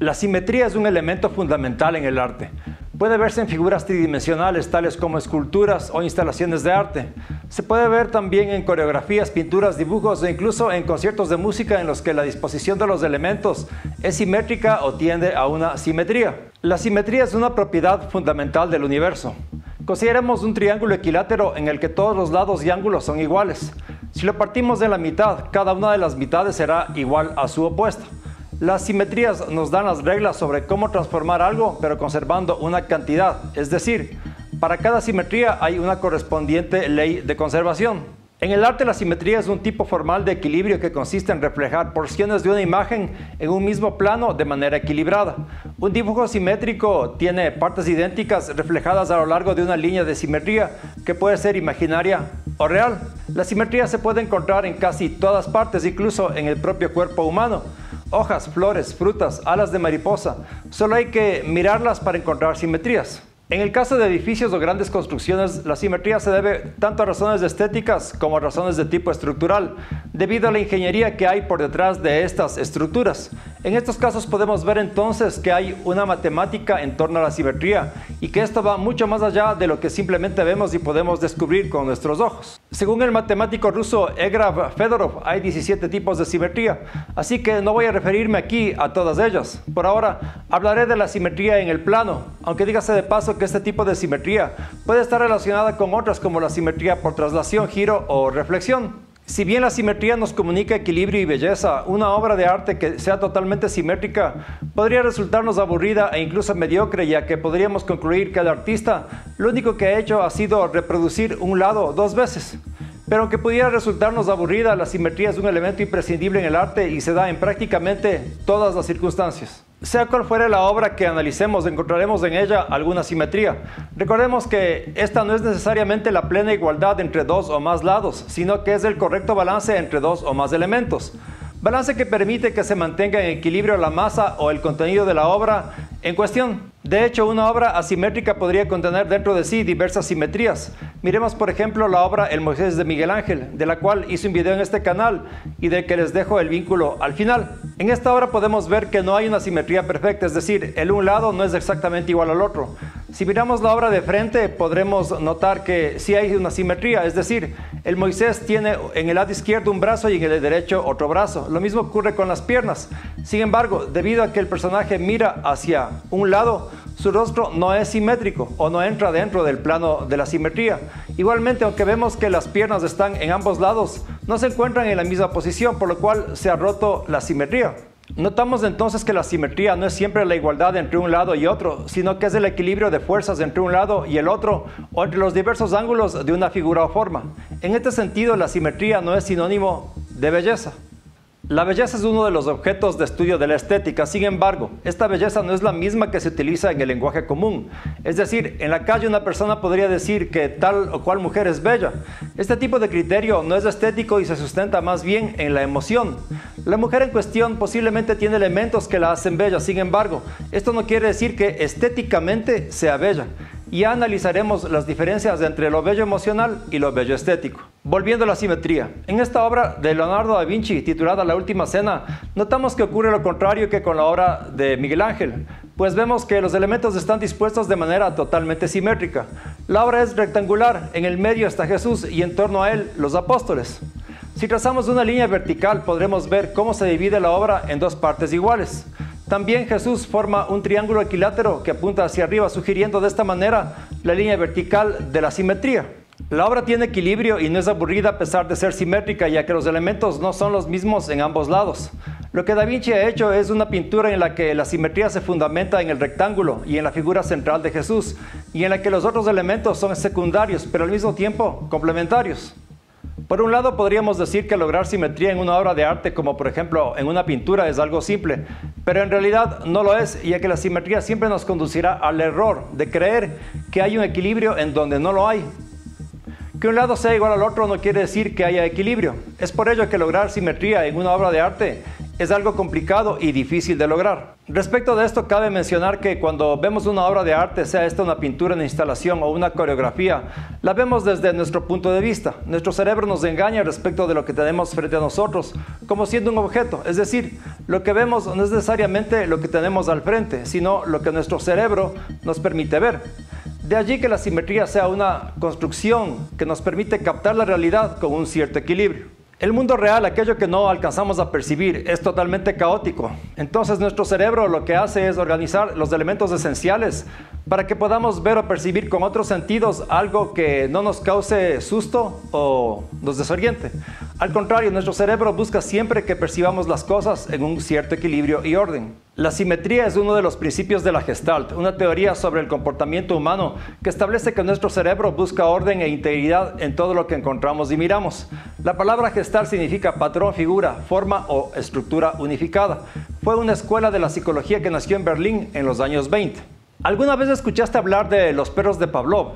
La simetría es un elemento fundamental en el arte. Puede verse en figuras tridimensionales tales como esculturas o instalaciones de arte. Se puede ver también en coreografías, pinturas, dibujos e incluso en conciertos de música en los que la disposición de los elementos es simétrica o tiende a una simetría. La simetría es una propiedad fundamental del universo. Consideremos un triángulo equilátero en el que todos los lados y ángulos son iguales. Si lo partimos de la mitad, cada una de las mitades será igual a su opuesta. Las simetrías nos dan las reglas sobre cómo transformar algo, pero conservando una cantidad. Es decir, para cada simetría hay una correspondiente ley de conservación. En el arte, la simetría es un tipo formal de equilibrio que consiste en reflejar porciones de una imagen en un mismo plano de manera equilibrada. Un dibujo simétrico tiene partes idénticas reflejadas a lo largo de una línea de simetría que puede ser imaginaria o real. La simetría se puede encontrar en casi todas partes, incluso en el propio cuerpo humano. Hojas, flores, frutas, alas de mariposa. Solo hay que mirarlas para encontrar simetrías. En el caso de edificios o grandes construcciones, la simetría se debe tanto a razones estéticas como a razones de tipo estructural, debido a la ingeniería que hay por detrás de estas estructuras. En estos casos podemos ver entonces que hay una matemática en torno a la simetría y que esto va mucho más allá de lo que simplemente vemos y podemos descubrir con nuestros ojos. Según el matemático ruso Egraf Fedorov, hay 17 tipos de simetría, así que no voy a referirme aquí a todas ellas. Por ahora, hablaré de la simetría en el plano, aunque dígase de paso que este tipo de simetría puede estar relacionada con otras como la simetría por traslación, giro o reflexión. Si bien la simetría nos comunica equilibrio y belleza, una obra de arte que sea totalmente simétrica podría resultarnos aburrida e incluso mediocre, ya que podríamos concluir que el artista lo único que ha hecho ha sido reproducir un lado dos veces. Pero aunque pudiera resultarnos aburrida, la simetría es un elemento imprescindible en el arte y se da en prácticamente todas las circunstancias. Sea cual fuera la obra que analicemos, encontraremos en ella alguna simetría. Recordemos que esta no es necesariamente la plena igualdad entre dos o más lados, sino que es el correcto balance entre dos o más elementos. Balance que permite que se mantenga en equilibrio la masa o el contenido de la obra en cuestión. De hecho, una obra asimétrica podría contener dentro de sí diversas simetrías. Miremos por ejemplo la obra El Moisés de Miguel Ángel, de la cual hice un video en este canal y de que les dejo el vínculo al final. En esta obra podemos ver que no hay una simetría perfecta, es decir, el un lado no es exactamente igual al otro. Si miramos la obra de frente, podremos notar que sí hay una simetría, es decir, el Moisés tiene en el lado izquierdo un brazo y en el derecho otro brazo. Lo mismo ocurre con las piernas. Sin embargo, debido a que el personaje mira hacia un lado, su rostro no es simétrico o no entra dentro del plano de la simetría. Igualmente, aunque vemos que las piernas están en ambos lados, no se encuentran en la misma posición, por lo cual se ha roto la simetría. Notamos entonces que la simetría no es siempre la igualdad entre un lado y otro, sino que es el equilibrio de fuerzas entre un lado y el otro, o entre los diversos ángulos de una figura o forma. En este sentido, la simetría no es sinónimo de belleza. La belleza es uno de los objetos de estudio de la estética. Sin embargo, esta belleza no es la misma que se utiliza en el lenguaje común. Es decir, en la calle una persona podría decir que tal o cual mujer es bella. Este tipo de criterio no es estético y se sustenta más bien en la emoción. La mujer en cuestión posiblemente tiene elementos que la hacen bella. Sin embargo, esto no quiere decir que estéticamente sea bella. Ya analizaremos las diferencias entre lo bello emocional y lo bello estético. Volviendo a la simetría. En esta obra de Leonardo da Vinci, titulada La Última Cena, notamos que ocurre lo contrario que con la obra de Miguel Ángel, pues vemos que los elementos están dispuestos de manera totalmente simétrica. La obra es rectangular, en el medio está Jesús y en torno a él los apóstoles. Si trazamos una línea vertical, podremos ver cómo se divide la obra en dos partes iguales. También Jesús forma un triángulo equilátero que apunta hacia arriba, sugiriendo de esta manera la línea vertical de la simetría. La obra tiene equilibrio y no es aburrida a pesar de ser simétrica, ya que los elementos no son los mismos en ambos lados. Lo que Da Vinci ha hecho es una pintura en la que la simetría se fundamenta en el rectángulo y en la figura central de Jesús, y en la que los otros elementos son secundarios, pero al mismo tiempo complementarios. Por un lado, podríamos decir que lograr simetría en una obra de arte, como por ejemplo en una pintura, es algo simple, pero en realidad no lo es, ya que la simetría siempre nos conducirá al error de creer que hay un equilibrio en donde no lo hay. Que un lado sea igual al otro no quiere decir que haya equilibrio. Es por ello que lograr simetría en una obra de arte es algo complicado y difícil de lograr. Respecto de esto, cabe mencionar que cuando vemos una obra de arte, sea esta una pintura, una instalación o una coreografía, la vemos desde nuestro punto de vista. Nuestro cerebro nos engaña respecto de lo que tenemos frente a nosotros, como siendo un objeto. Es decir, lo que vemos no es necesariamente lo que tenemos al frente, sino lo que nuestro cerebro nos permite ver. De allí que la simetría sea una construcción que nos permite captar la realidad con un cierto equilibrio. El mundo real, aquello que no alcanzamos a percibir, es totalmente caótico. Entonces nuestro cerebro lo que hace es organizar los elementos esenciales para que podamos ver o percibir con otros sentidos algo que no nos cause susto o nos desoriente. Al contrario, nuestro cerebro busca siempre que percibamos las cosas en un cierto equilibrio y orden. La simetría es uno de los principios de la Gestalt, una teoría sobre el comportamiento humano que establece que nuestro cerebro busca orden e integridad en todo lo que encontramos y miramos. La palabra Gestalt significa patrón, figura, forma o estructura unificada. Fue una escuela de la psicología que nació en Berlín en los años 20. ¿Alguna vez escuchaste hablar de los perros de Pavlov?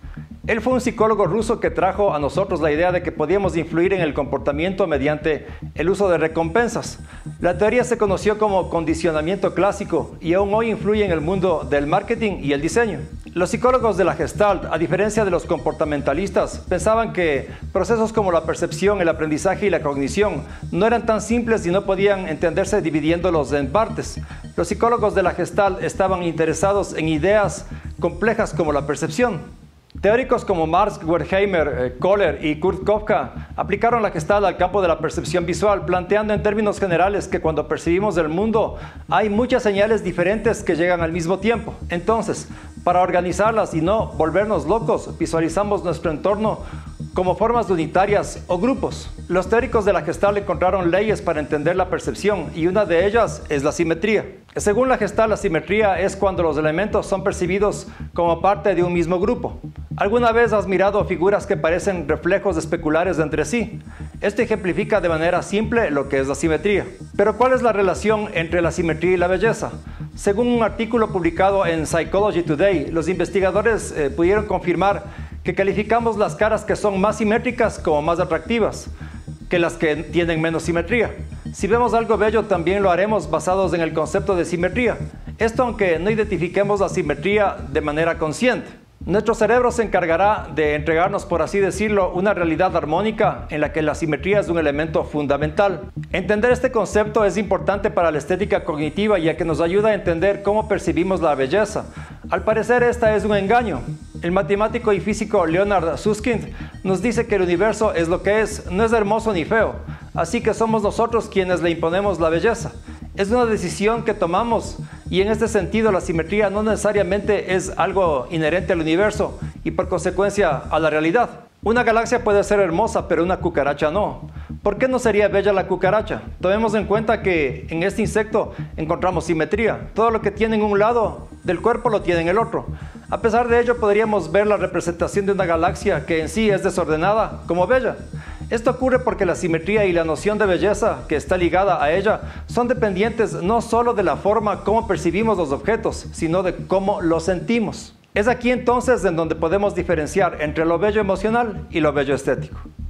Él fue un psicólogo ruso que trajo a nosotros la idea de que podíamos influir en el comportamiento mediante el uso de recompensas. La teoría se conoció como condicionamiento clásico y aún hoy influye en el mundo del marketing y el diseño. Los psicólogos de la Gestalt, a diferencia de los comportamentalistas, pensaban que procesos como la percepción, el aprendizaje y la cognición no eran tan simples y no podían entenderse dividiéndolos en partes. Los psicólogos de la Gestalt estaban interesados en ideas complejas como la percepción. Teóricos como Marx, Wertheimer, Kohler y Kurt Koepka aplicaron la Gestalt al campo de la percepción visual, planteando en términos generales que cuando percibimos el mundo hay muchas señales diferentes que llegan al mismo tiempo. Entonces, para organizarlas y no volvernos locos, visualizamos nuestro entorno como formas unitarias o grupos. Los teóricos de la Gestalt encontraron leyes para entender la percepción y una de ellas es la simetría. Según la Gestalt, la simetría es cuando los elementos son percibidos como parte de un mismo grupo. ¿Alguna vez has mirado figuras que parecen reflejos especulares entre sí? Esto ejemplifica de manera simple lo que es la simetría. Pero ¿cuál es la relación entre la simetría y la belleza? Según un artículo publicado en Psychology Today, los investigadores pudieron confirmar que calificamos las caras que son más simétricas como más atractivas que las que tienen menos simetría. Si vemos algo bello, también lo haremos basados en el concepto de simetría. Esto aunque no identifiquemos la simetría de manera consciente. Nuestro cerebro se encargará de entregarnos, por así decirlo, una realidad armónica en la que la simetría es un elemento fundamental. Entender este concepto es importante para la estética cognitiva, ya que nos ayuda a entender cómo percibimos la belleza. Al parecer, esta es un engaño. El matemático y físico Leonard Susskind nos dice que el universo es lo que es, no es hermoso ni feo. Así que somos nosotros quienes le imponemos la belleza. Es una decisión que tomamos y en este sentido la simetría no necesariamente es algo inherente al universo y por consecuencia a la realidad. Una galaxia puede ser hermosa, pero una cucaracha no. ¿Por qué no sería bella la cucaracha? Tomemos en cuenta que en este insecto encontramos simetría. Todo lo que tiene en un lado del cuerpo lo tiene en el otro. A pesar de ello, podríamos ver la representación de una galaxia que en sí es desordenada como bella. Esto ocurre porque la simetría y la noción de belleza que está ligada a ella son dependientes no solo de la forma como percibimos los objetos, sino de cómo los sentimos. Es aquí entonces en donde podemos diferenciar entre lo bello emocional y lo bello estético.